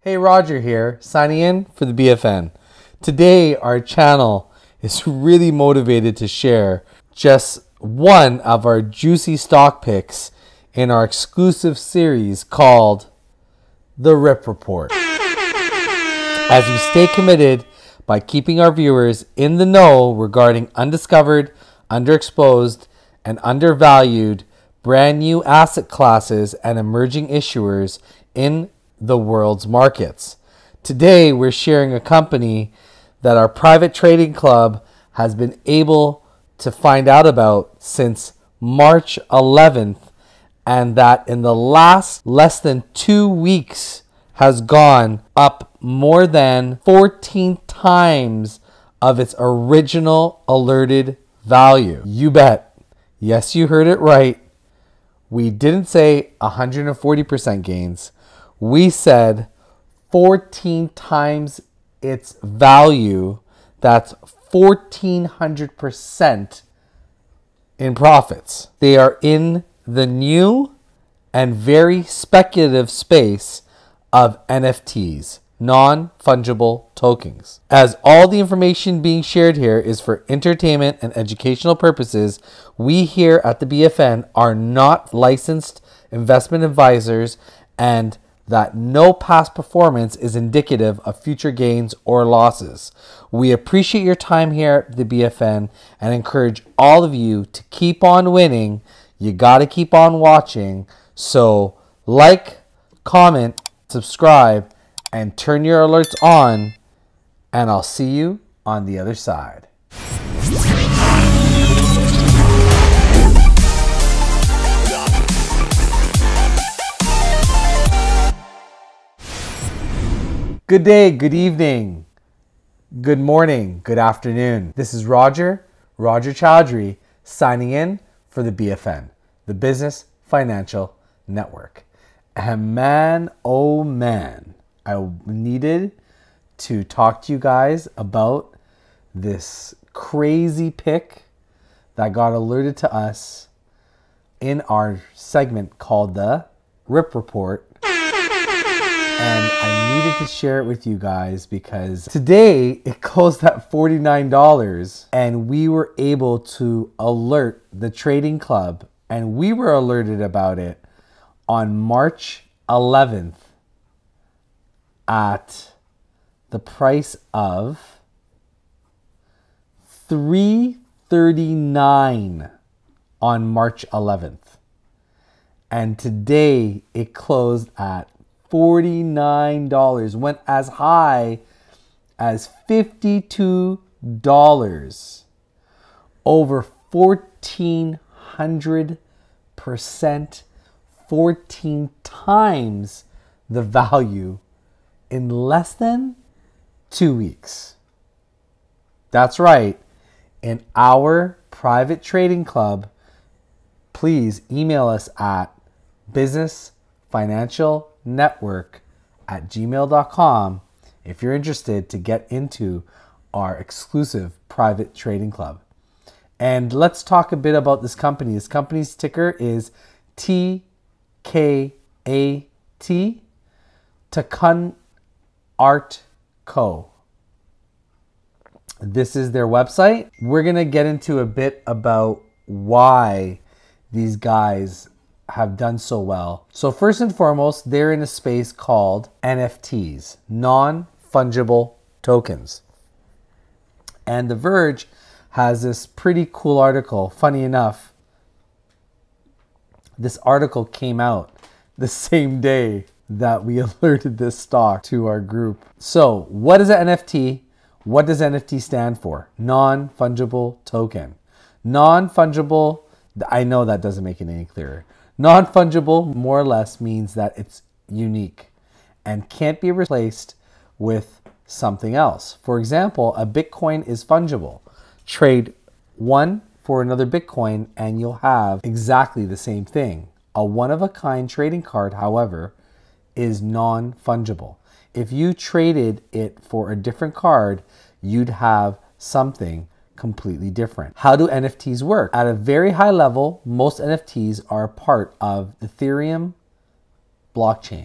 Hey, Roger here, signing in for the BFN. Today, our channel is really motivated to share just one of our juicy stock picks in our exclusive series called The Rip Report. As we stay committed by keeping our viewers in the know regarding undiscovered, underexposed, and undervalued brand new asset classes and emerging issuers in the world's markets. Today, we're sharing a company that our private trading club has been able to find out about since March 11th, and that in the last less than 2 weeks has gone up more than 14 times of its original alerted value. You bet. Yes, you heard it right. We didn't say 140% gains. We said 14 times its value. That's 1,400% in profits. They are in the new and very speculative space of NFTs, non-fungible tokens. As all the information being shared here is for entertainment and educational purposes, we here at the BFN are not licensed investment advisors, and that no past performance is indicative of future gains or losses. We appreciate your time here at the BFN and encourage all of you to keep on winning. You got to keep on watching. So like, comment, subscribe, and turn your alerts on, and I'll see you on the other side. Good day, good evening, good morning, good afternoon. This is Roger Chowdhury, signing in for the BFN, the Business Financial Network. And man, oh man, I needed to talk to you guys about this crazy pick that got alerted to us in our segment called the Rip Report. And I needed to share it with you guys because today it closed at $49 and we were able to alert the trading club, and we were alerted about it on March 11th at the price of $3.39 on March 11th. And today it closed at $49, went as high as $52, over 1,400%, 14 times the value in less than 2 weeks. That's right. In our private trading club, please email us at businessfinancialnetwork@gmail.com if you're interested to get into our exclusive private trading club. And let's talk a bit about this company. This company's ticker is TKAT, Takun Art Co. This is their website. We're going to get into a bit about why these guys have done so well. So first and foremost, they're in a space called NFTs, non-fungible tokens. And The Verge has this pretty cool article. Funny enough, this article came out the same day that we alerted this stock to our group. So what is an NFT? What does NFT stand for? Non-fungible token. Non-fungible, I know that doesn't make it any clearer. Non-fungible more or less means that it's unique and can't be replaced with something else. For example, a Bitcoin is fungible. Trade one for another Bitcoin and you'll have exactly the same thing. A one-of-a-kind trading card, however, is non-fungible. If you traded it for a different card, you'd have something completely different. How do NFTs work? At a very high level, most NFTs are a part of the Ethereum blockchain.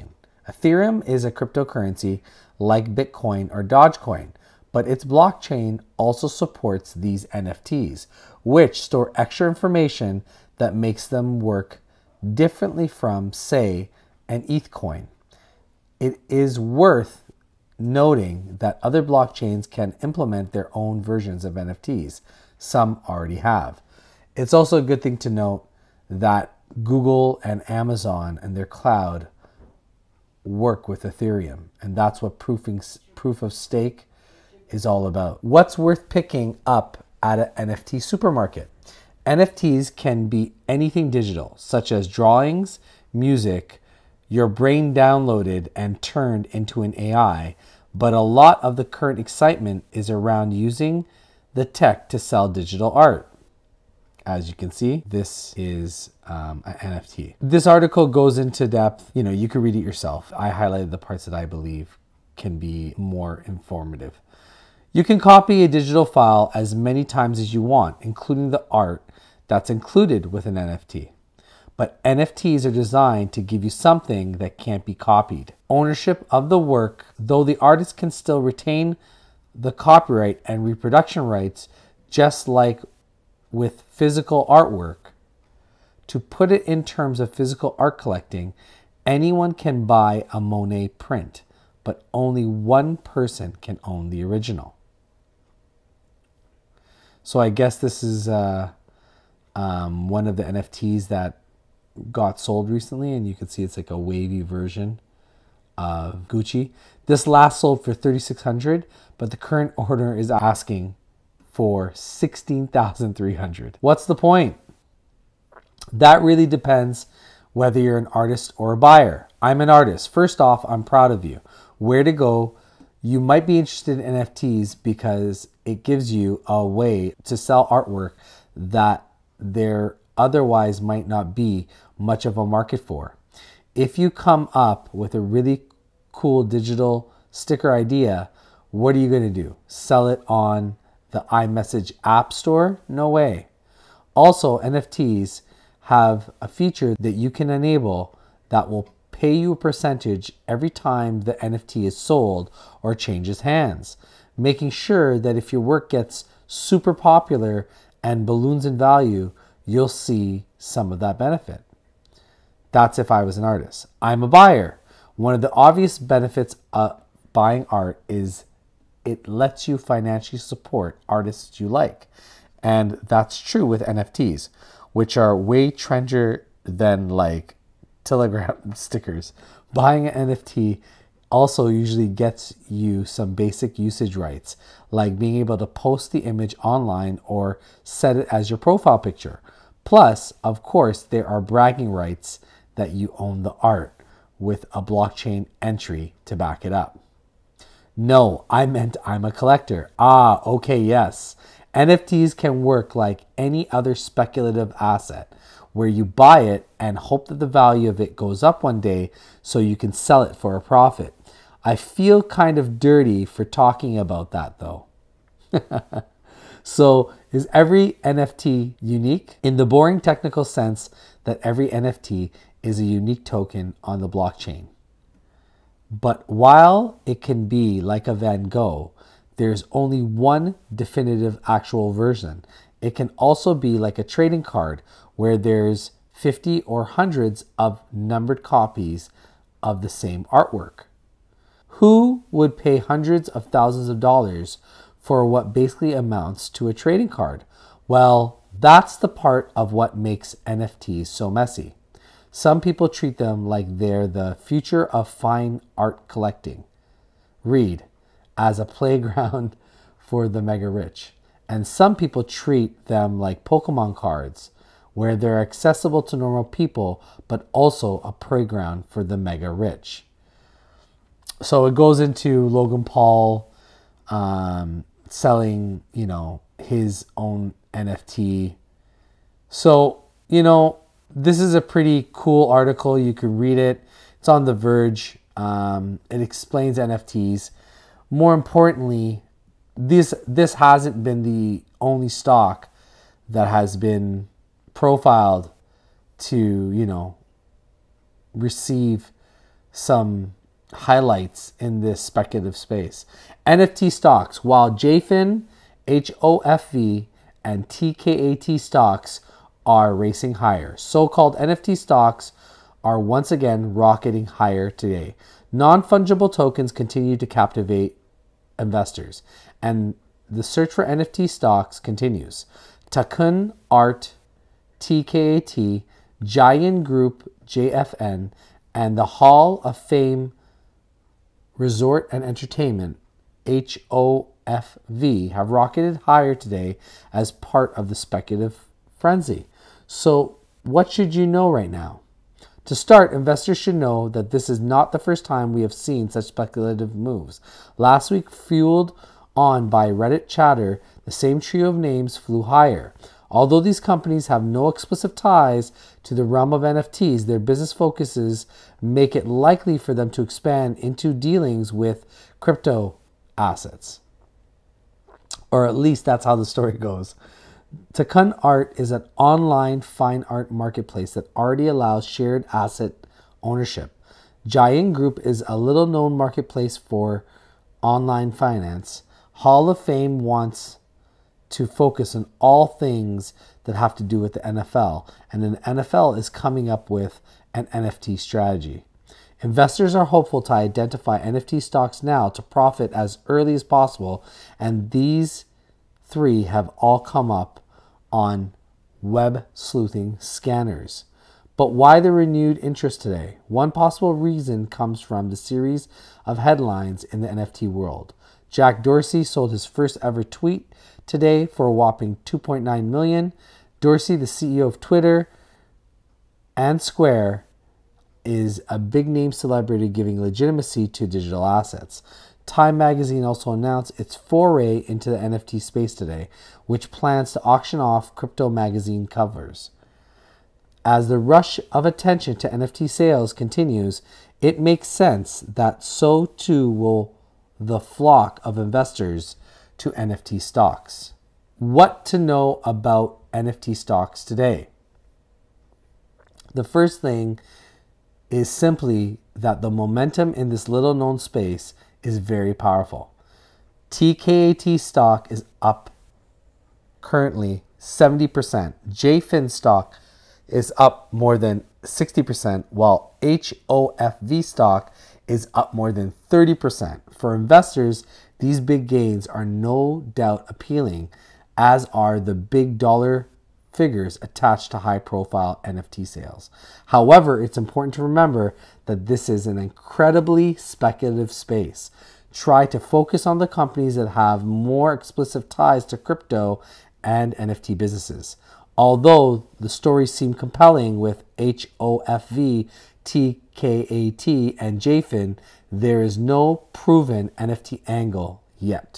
Ethereum is a cryptocurrency like Bitcoin or Dogecoin, but its blockchain also supports these NFTs, which store extra information that makes them work differently from, say, an ETH coin. It is worth noting that other blockchains can implement their own versions of NFTs. Some already have. It's also a good thing to note that Google and Amazon and their cloud work with Ethereum, and that's what proof of stake is all about. What's worth picking up at an NFT supermarket? NFTs can be anything digital, such as drawings, music, your brain downloaded and turned into an AI, but a lot of the current excitement is around using the tech to sell digital art. As you can see, this is an NFT. This article goes into depth. You can read it yourself. I highlighted the parts that I believe can be more informative. You can copy a digital file as many times as you want, including the art that's included with an NFT. But NFTs are designed to give you something that can't be copied. Ownership of the work, though the artist can still retain the copyright and reproduction rights, just like with physical artwork. To put it in terms of physical art collecting, anyone can buy a Monet print, but only one person can own the original. So I guess this is one of the NFTs that got sold recently, and you can see it's like a wavy version of Gucci. This last sold for $3,600, but the current owner is asking for $16,300. What's the point? That really depends whether you're an artist or a buyer. I'm an artist. First off, I'm proud of you. Where to go? You might be interested in NFTs because it gives you a way to sell artwork that there otherwise might not be much of a market for. If you come up with a really cool digital sticker idea, what are you going to do? Sell it on the iMessage app store? No way. Also, NFTs have a feature that you can enable that will pay you a percentage every time the NFT is sold or changes hands, making sure that if your work gets super popular and balloons in value, you'll see some of that benefit. That's if I was an artist. I'm a buyer. One of the obvious benefits of buying art is it lets you financially support artists you like. And that's true with NFTs, which are way trendier than like Telegram stickers. Buying an NFT also usually gets you some basic usage rights, like being able to post the image online or set it as your profile picture. Plus, of course, there are bragging rights that you own the art with a blockchain entry to back it up. No, I meant I'm a collector. Okay, yes. NFTs can work like any other speculative asset, where you buy it and hope that the value of it goes up one day so you can sell it for a profit. I feel kind of dirty for talking about that though. So, is every NFT unique? In the boring technical sense that every NFT is a unique token on the blockchain. But while it can be like a Van Gogh, there's only one definitive actual version. It can also be like a trading card where there's 50 or hundreds of numbered copies of the same artwork. Who would pay hundreds of thousands of dollars for what basically amounts to a trading card? Well, that's the part of what makes NFTs so messy. Some people treat them like they're the future of fine art collecting. Read, as a playground for the mega rich. And some people treat them like Pokemon cards, where they're accessible to normal people, but also a playground for the mega rich. So it goes into Logan Paul selling, his own NFT. So, this is a pretty cool article. You can read it. It's on The Verge. It explains NFTs. More importantly, this hasn't been the only stock that has been profiled to, receive some highlights in this speculative space. NFT stocks, while JFIN, HOFV, and TKAT stocks are racing higher. So-called NFT stocks are once again rocketing higher today. Non-fungible tokens continue to captivate investors, and the search for NFT stocks continues. Takun Art, TKAT, Giant Group, JFN, and the Hall of Fame Resort and Entertainment, HOFV, have rocketed higher today as part of the speculative frenzy. So, what should you know right now? To start, investors should know that this is not the first time we have seen such speculative moves. Last week, fueled on by Reddit chatter, the same trio of names flew higher. Although these companies have no explicit ties to the realm of NFTs, their business focuses make it likely for them to expand into dealings with crypto assets. Or at least that's how the story goes. Takun Art is an online fine art marketplace that already allows shared asset ownership. Giant Group is a little-known marketplace for online finance. Hall of Fame wants to focus on all things that have to do with the NFL, and the NFL is coming up with an NFT strategy. Investors are hopeful to identify NFT stocks now to profit as early as possible, and these three have all come up on web sleuthing scanners. But why the renewed interest today? One possible reason comes from the series of headlines in the NFT world. Jack Dorsey sold his first ever tweet today for a whopping $2.9 million. Dorsey, the CEO of Twitter and Square, is a big name celebrity giving legitimacy to digital assets. Time magazine also announced its foray into the NFT space today, which plans to auction off crypto magazine covers. As the rush of attention to NFT sales continues, it makes sense that so too will the flock of investors to NFT stocks. What to know about NFT stocks today? The first thing is simply that the momentum in this little known space is very powerful. TKAT stock is up currently 70%. JFIN stock is up more than 60%, while HOFV stock is up more than 30%. For investors, these big gains are no doubt appealing, as are the big dollar figures attached to high-profile NFT sales. However, it's important to remember that this is an incredibly speculative space. Try to focus on the companies that have more explicit ties to crypto and NFT businesses. Although the stories seem compelling with HOFV, TKAT, and JFIN, there is no proven NFT angle yet.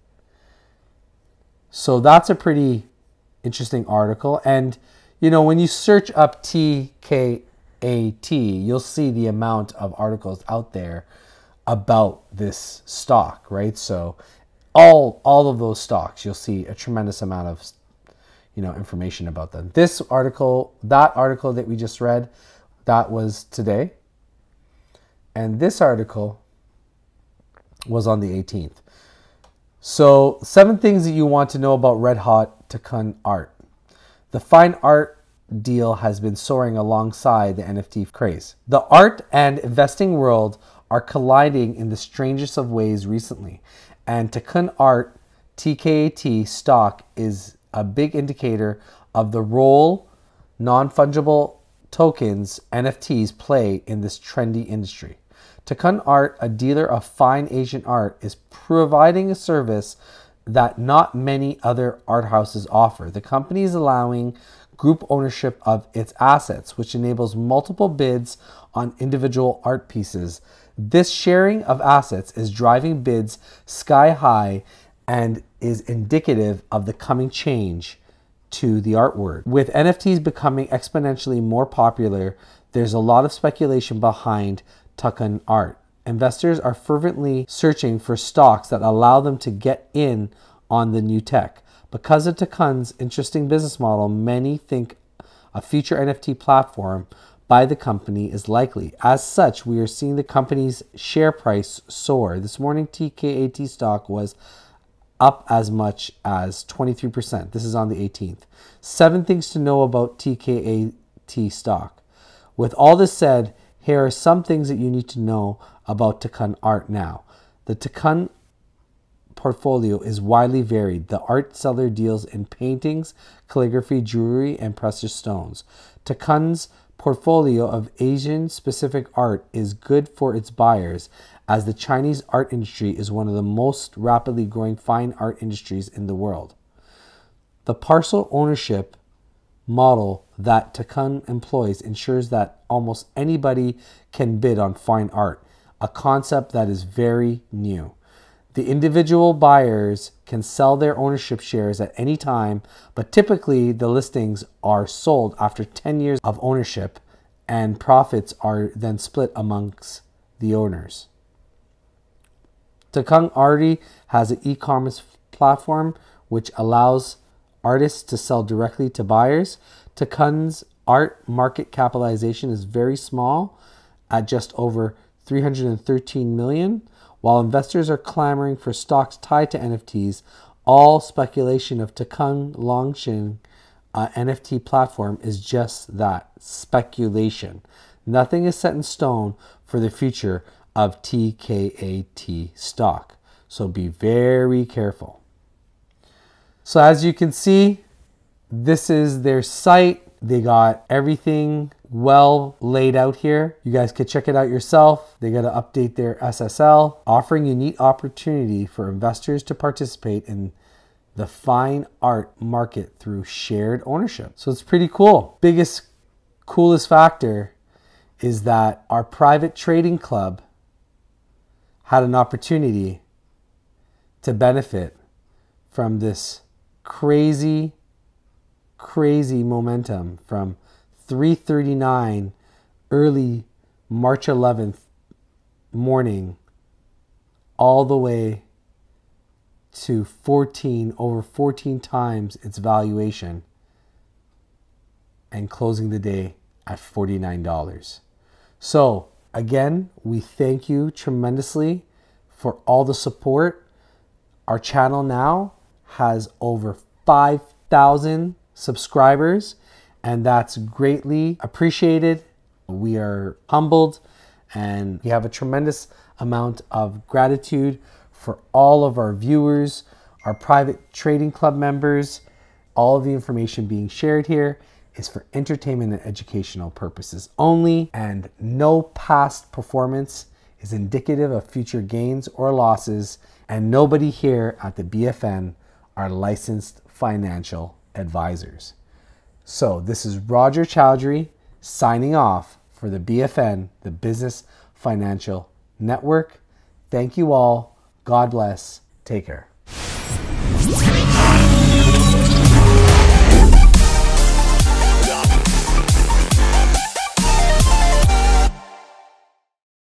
So that's a pretty interesting article. And, you know, when you search up TKAT, you'll see the amount of articles out there about this stock, right? So all of those stocks, you'll see a tremendous amount of, you know, information about them. This article, that article that we just read, that was today. And this article was on the 18th. So 7 things that you want to know about Red Hot Takun Art. The fine art deal has been soaring alongside the NFT craze. The art and investing world are colliding in the strangest of ways recently, and Takun Art TKAT stock is a big indicator of the role non-fungible tokens, NFTs, play in this trendy industry. Takun Art, a dealer of fine Asian art, is providing a service that not many other art houses offer. The company is allowing group ownership of its assets, which enables multiple bids on individual art pieces. This sharing of assets is driving bids sky high and is indicative of the coming change to the art world. With NFTs becoming exponentially more popular, there's a lot of speculation behind Takun Art. Investors are fervently searching for stocks that allow them to get in on the new tech. Because of Takun's interesting business model, many think a future NFT platform by the company is likely. As such, we are seeing the company's share price soar. This morning, TKAT stock was up as much as 23%. This is on the 18th. 7 things to know about TKAT stock. With all this said, here are some things that you need to know about Takun Art now. The Takun portfolio is widely varied. The art seller deals in paintings, calligraphy, jewelry, and precious stones. Takun's portfolio of Asian-specific art is good for its buyers, as the Chinese art industry is one of the most rapidly growing fine art industries in the world. The parcel ownership model that Takun employs ensures that almost anybody can bid on fine art, a concept that is very new. The individual buyers can sell their ownership shares at any time, but typically the listings are sold after 10 years of ownership, and profits are then split amongst the owners. Takun already has an e-commerce platform which allows artists to sell directly to buyers. Takun's art market capitalization is very small at just over 313 million. While investors are clamoring for stocks tied to NFTs, all speculation of Takun launching an NFT platform is just that, speculation. Nothing is set in stone for the future of TKAT stock, so be very careful. So as you can see, this is their site. They got everything well laid out here. You guys could check it out yourself. They got to update their SSL, offering a neat opportunity for investors to participate in the fine art market through shared ownership. So it's pretty cool. Biggest, coolest factor is that our private trading club had an opportunity to benefit from this crazy momentum from 3:39 early March 11th morning all the way to over 14 times its valuation and closing the day at $49. So again, we thank you tremendously for all the support. Our channel now has over 5,000 subscribers, and that's greatly appreciated. We are humbled, and we have a tremendous amount of gratitude for all of our viewers, our private trading club members. All of the information being shared here is for entertainment and educational purposes only, and no past performance is indicative of future gains or losses, and nobody here at the BFN are licensed financial advisors. So this is Roger Chowdhury signing off for the BFN, the Business Financial Network. Thank you all. God bless. Take care.